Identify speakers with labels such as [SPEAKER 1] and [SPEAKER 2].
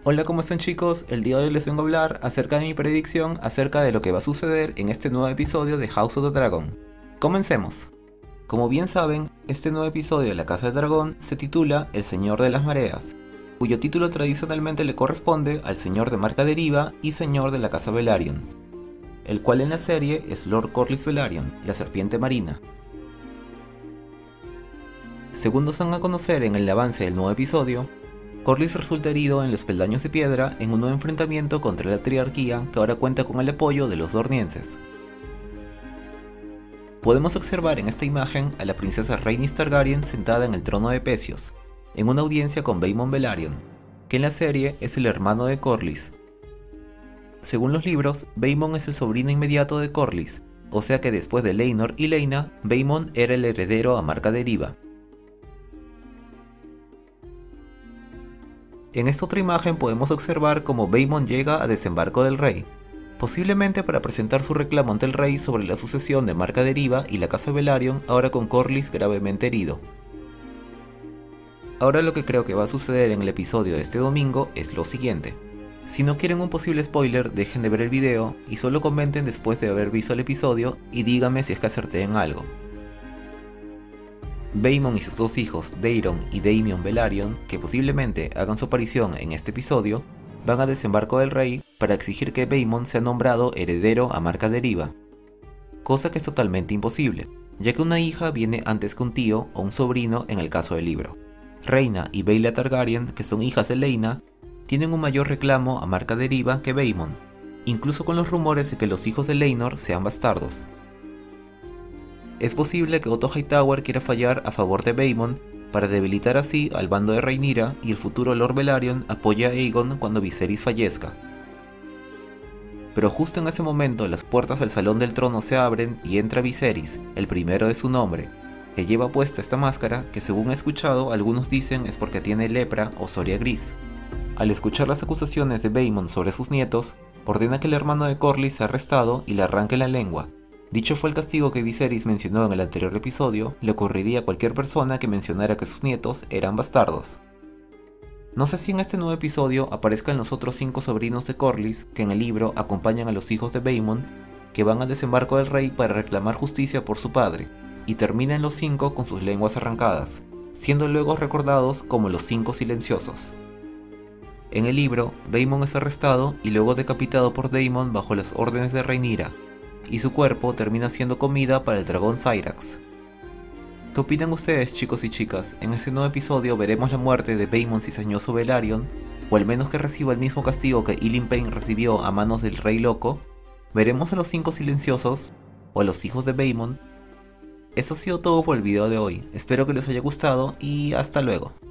[SPEAKER 1] Hola, ¿cómo están chicos? El día de hoy les vengo a hablar acerca de mi predicción acerca de lo que va a suceder en este nuevo episodio de House of the Dragon. Comencemos. Como bien saben, este nuevo episodio de La Casa del Dragón se titula El Señor de las Mareas, cuyo título tradicionalmente le corresponde al Señor de Marca Deriva y Señor de la Casa Velaryon, el cual en la serie es Lord Corlys Velaryon, la Serpiente Marina. Según nos dan a conocer en el avance del nuevo episodio, Corlys resulta herido en los peldaños de piedra en un nuevo enfrentamiento contra la Triarquía que ahora cuenta con el apoyo de los dornienses. Podemos observar en esta imagen a la princesa Rhaenys Targaryen sentada en el trono de Pecios, en una audiencia con Baemon Velaryon, que en la serie es el hermano de Corlys. Según los libros, Baemon es el sobrino inmediato de Corlys, o sea que después de Laenor y Laena, Baemon era el heredero a Marca Deriva. En esta otra imagen podemos observar cómo Baemon llega a Desembarco del Rey, posiblemente para presentar su reclamo ante el rey sobre la sucesión de Marca Deriva y la Casa Velaryon, ahora con Corlys gravemente herido. Ahora lo que creo que va a suceder en el episodio de este domingo es lo siguiente. Si no quieren un posible spoiler, dejen de ver el video y solo comenten después de haber visto el episodio y díganme si es que acerté en algo. Baemon y sus dos hijos, Daeron y Daemon Velaryon, que posiblemente hagan su aparición en este episodio, van a Desembarco del Rey para exigir que Baemon sea nombrado heredero a Marca Deriva, cosa que es totalmente imposible, ya que una hija viene antes que un tío o un sobrino en el caso del libro. Rhaena y Baela Targaryen, que son hijas de Laena, tienen un mayor reclamo a Marca Deriva que Baemon, incluso con los rumores de que los hijos de Laenor sean bastardos. Es posible que Otto Hightower quiera fallar a favor de Baemon para debilitar así al bando de Rhaenyra y el futuro Lord Velaryon apoye a Aegon cuando Viserys fallezca. Pero justo en ese momento las puertas del Salón del Trono se abren y entra Viserys, el primero de su nombre, que lleva puesta esta máscara que según he escuchado algunos dicen es porque tiene lepra o soria gris. Al escuchar las acusaciones de Baemon sobre sus nietos, ordena que el hermano de Corlys sea arrestado y le arranque la lengua. Dicho fue el castigo que Viserys mencionó en el anterior episodio, le ocurriría a cualquier persona que mencionara que sus nietos eran bastardos. No sé si en este nuevo episodio aparezcan los otros 5 sobrinos de Corlys que en el libro acompañan a los hijos de Baemon, que van al Desembarco del Rey para reclamar justicia por su padre, y terminan los 5 con sus lenguas arrancadas, siendo luego recordados como los 5 silenciosos. En el libro, Baemon es arrestado y luego decapitado por Daemon bajo las órdenes de Rhaenyra, y su cuerpo termina siendo comida para el dragón Syrax. ¿Qué opinan ustedes, chicos y chicas? ¿En este nuevo episodio veremos la muerte de Baemon cizañoso Velaryon, o al menos que reciba el mismo castigo que Ilyn Payne recibió a manos del Rey Loco? ¿Veremos a los 5 silenciosos, o a los hijos de Baemon? Eso ha sido todo por el video de hoy, espero que les haya gustado y hasta luego.